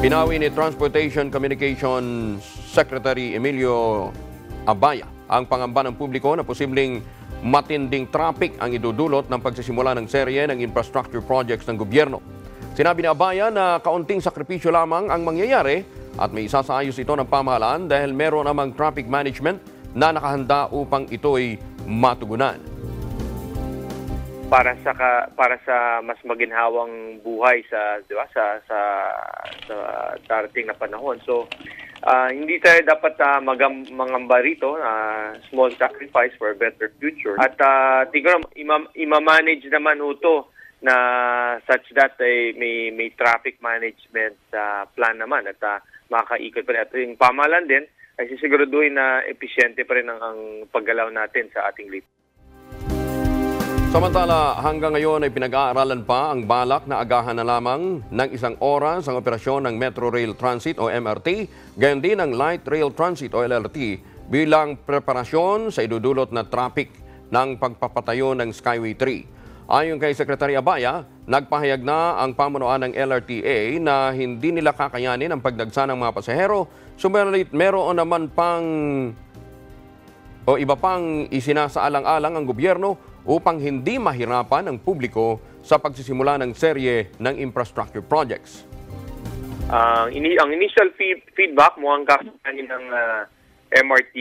Pinawi ni Transportation Communications Secretary Emilio Abaya ang pangamba ng publiko na posibleng matinding traffic ang idudulot ng pagsisimula ng serye ng infrastructure projects ng gobyerno. Sinabi ni Abaya na kaunting sakripisyo lamang ang mangyayari at may isasaayos ito ng pamahalaan dahil meron namang traffic management na nakahanda upang ito'y matugunan. Para sa mas maginhawang buhay sa, di ba, sa darating na panahon. So hindi tayo dapat mangamba rito, small sacrifice for a better future. At tignan, ima-manage naman ito na such that may traffic management plan naman at makaikot pa rin. At yung pamahalaan din ay sisiguraduhin na epesyente pa rin ang paggalaw natin sa ating lipunan. Samantala, hanggang ngayon ay pinag-aaralan pa ang balak na agahan na lamang ng isang oras ang operasyon ng Metro Rail Transit o MRT, gayon din ng Light Rail Transit o LRT bilang preparasyon sa idudulot na traffic ng pagpapatayo ng Skyway 3. Ayon kay Secretary Abaya, nagpahayag na ang pamunuan ng LRTA na hindi nila kakayanin ang pagdagsa ng mga pasahero, subalit meron naman iba pang isinasaalang-alang ang gobyerno upang hindi mahirapan ang publiko sa pagsisimula ng serye ng infrastructure projects. Ang initial feedback mukhang kakayanin ng MRT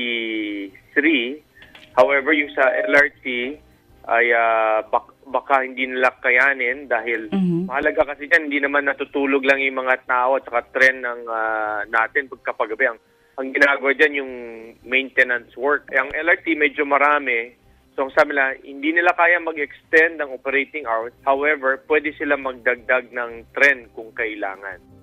3. However, yung sa LRT ay baka hindi nila kayanin dahil mahalaga kasi dyan, hindi naman natutulog lang yung mga tao at saka trend ng natin pagkapagabi. Ang ginagawa dyan yung maintenance work. Ang LRT medyo marami. So sabi nila, hindi nila kaya mag-extend ng operating hours. However, pwede sila magdagdag ng tren kung kailangan.